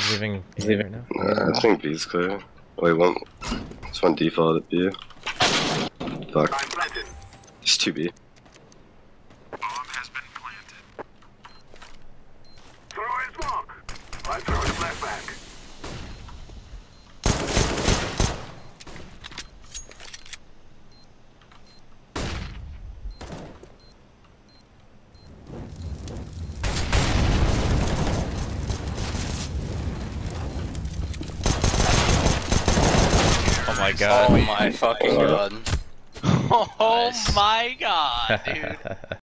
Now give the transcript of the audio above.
leaving A right now. I think B's clear. Wait, it's one default at B. Fuck. It's 2B. Oh my god. Oh my fucking god. Oh my god, dude.